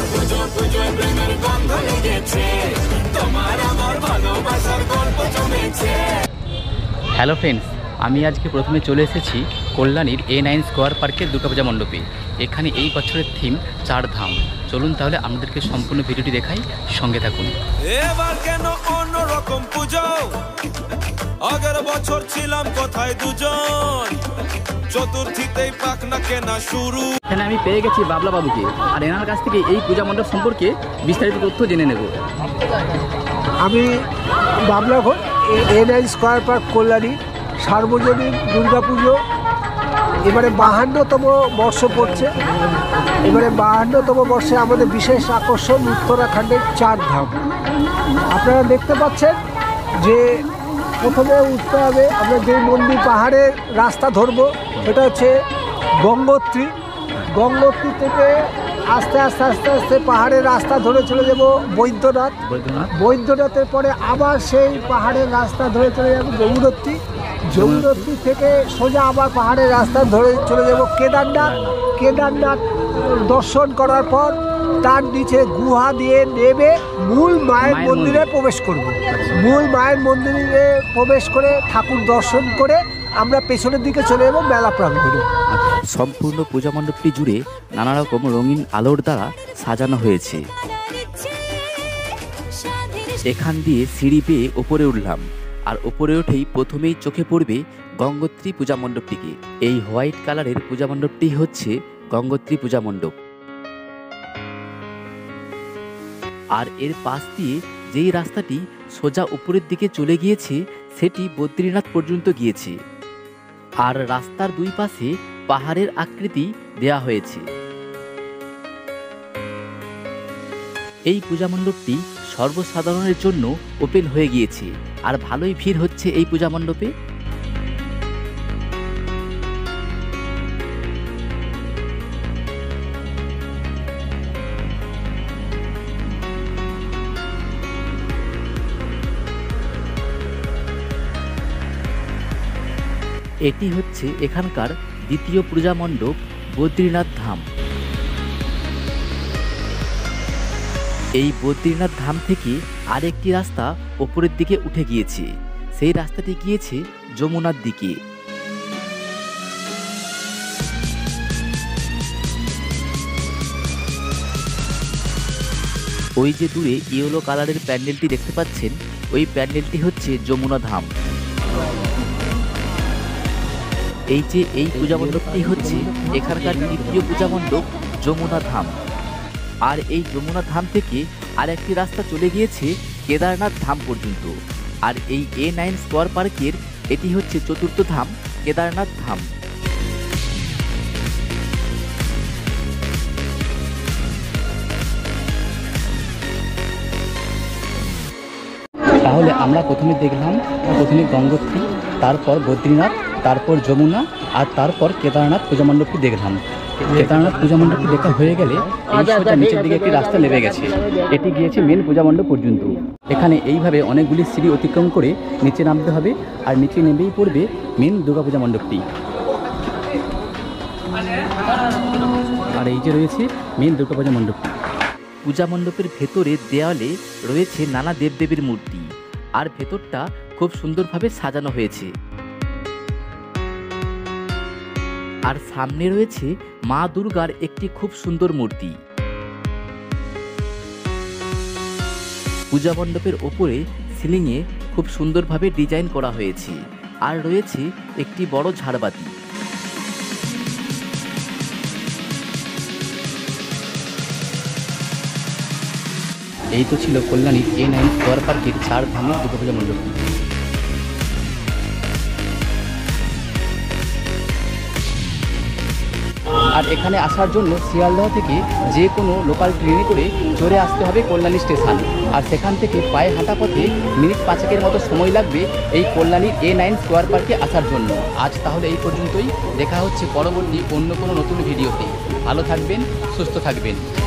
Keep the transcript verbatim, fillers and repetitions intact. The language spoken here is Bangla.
পুজো পুজোয় প্রেমের গন্ধ লেগেছে, তোমার আমার ভালোবাসার গল্প জমেছে। হ্যালো ফ্রেন্ডস, আমি আজকে প্রথমে চলে এসেছি কল্যাণীর এ নাইন স্কোয়ার পার্কের দুর্গাপূজা মণ্ডপে। এখানে এই বছরের থিম চার ধাম। চলুন তাহলে আমাদেরকে সম্পূর্ণ ভিডিওটি দেখাই, সঙ্গে থাকুন। এবার কেন অন্যরকম পুজো, আগের বছর ছিলাম কোথায় দুজন, চতুর্থীতেই পাখনা কেনা শুরু। এখানে আমি পেয়ে গেছি বাবলা বাবুকে, আর এনার কাছ থেকে এই পূজা মণ্ডপ সম্পর্কে বিস্তারিত তথ্য জেনে নেব। আমি Babla Ghosh, A nine square park Kalyani সার্বজনীন দুর্গাপুজো এবারে বাহান্নতম বর্ষ পড়ছে। এবারে বাহান্নতম বর্ষে আমাদের বিশেষ আকর্ষণ উত্তরাখণ্ডের চার ধাম। আপনারা দেখতে পাচ্ছেন যে প্রথমে উঠতে হবে, আমরা যে মন্দির পাহাড়ের রাস্তা ধরবো সেটা হচ্ছে গঙ্গোত্রী। গঙ্গোত্রী থেকে আস্তে আস্তে আস্তে আস্তে পাহাড়ের রাস্তা ধরে চলে যাব বৈদ্যনাথ। বৈদ্যনাথের পরে আবার সেই পাহাড়ের রাস্তা ধরে চলে যাব যমুনোত্রী। যমুনোত্রী থেকে সোজা আবার পাহাড়ের রাস্তা ধরে চলে যাব কেদারনাথ। কেদারনাথ দর্শন করার পর তার নিচে গুহা দিয়ে নেমে মূল মায়ের মন্দিরে প্রবেশ করব। মূল মায়ের মন্দিরে প্রবেশ করে ঠাকুর দর্শন করে আমরা পেছনের দিকে চলে যাব মেলা প্রাঙ্গণে। সম্পূর্ণ পূজা মণ্ডপটি জুড়ে নানা রকম রঙিন আলোর দ্বারা সাজানো হয়েছে। এখান দিয়ে সিঁড়ি পেয়ে ওপরে উঠলাম, আর ওপরে উঠেই প্রথমেই চোখে পড়বে গঙ্গোত্রী পূজা মণ্ডপটিকে। এই হোয়াইট কালারের পূজা মণ্ডপটি হচ্ছে গঙ্গোত্রী পূজা মণ্ডপ। আর এর পাশ দিয়ে যেই রাস্তাটি সোজা উপরের দিকে চলে গিয়েছে সেটি বদ্রীনাথ পর্যন্ত গিয়েছে, আর রাস্তার দুই পাশে পাহাড়ের আকৃতি দেয়া হয়েছে। এই পূজা মণ্ডপটি সর্বসাধারণের জন্য ওপেন হয়ে গিয়েছে, আর ভালোই ভিড় হচ্ছে এই পূজা মণ্ডপে। এটি হচ্ছে এখানকার দ্বিতীয় পূজা মণ্ডপ বদ্রীনাথ ধাম। এই বদ্রীনাথ ধাম থেকে আরেকটি রাস্তা ওপরের দিকে উঠে গিয়েছে, সেই রাস্তাটি গিয়েছে যমুনার দিকে। ওই যে দূরে ইয়েলো কালারের প্যান্ডেলটি দেখতে পাচ্ছেন, ওই প্যান্ডেলটি হচ্ছে যমুনা ধাম। এই যে এই পূজা মণ্ডপটি হচ্ছে এখানকার দ্বিতীয় পূজা মণ্ডপ যমুনা ধাম। আর এই যমুনা ধাম থেকে আর একটি রাস্তা চলে গিয়েছে কেদারনাথ ধাম পর্যন্ত। আর এই এ নাইন স্কোয়ার পার্কের এটি হচ্ছে চতুর্থ ধাম, কেদারনাথ ধাম। তাহলে আমরা প্রথমে দেখলাম প্রথমে গঙ্গোত্রী, তারপর বদ্রীনাথ, তারপর যমুনা, আর তারপর কেদারনাথ পূজা মণ্ডপটি দেখলাম। কেদারনাথ পূজা মণ্ডপটি দেখা হয়ে গেলে এই সোজা নিচের দিকে একটি রাস্তা নেমে গেছে, এটি গিয়েছে মেন পূজা মণ্ডপ পর্যন্ত। এখানে এইভাবে অনেকগুলি সিঁড়ি অতিক্রম করে নিচে নামতে হবে, আর নিচে নেমেই পড়বে মেন দুর্গা পূজা মণ্ডপটি। আর এই যে রয়েছে মেন দুর্গা পূজা মণ্ডপটি। পূজা মণ্ডপের ভেতরে দেয়ালে রয়েছে নানা দেবদেবীর মূর্তি, আর ভেতরটা খুব সুন্দরভাবে সাজানো হয়েছে। আর সামনে রয়েছে মা দুর্গার একটি খুব সুন্দর মূর্তি। পূজা মণ্ডপের ওপরে সিলিংয়ে খুব সুন্দরভাবে ডিজাইন করা হয়েছে, আর রয়েছে একটি বড় ঝাড়বাতি। এই তো ছিল কল্যাণীর এ নাইন স্কোয়ার পার্কের চার ধামের দুর্গাপূজা মণ্ডপটি। আর এখানে আসার জন্য শিয়ালদহ থেকে যে কোনো লোকাল ট্রেনে করে চড়ে আসতে হবে কল্যাণী স্টেশন, আর সেখান থেকে পায়ে হাঁটা পথে মিনিট পাঁচেকের মতো সময় লাগবে এই কল্যাণীর এ নাইন স্কোয়ার পার্কে আসার জন্য। আজ তাহলে এই পর্যন্তই, দেখা হচ্ছে পরবর্তী অন্য কোনো নতুন ভিডিওতে। ভালো থাকবেন, সুস্থ থাকবেন।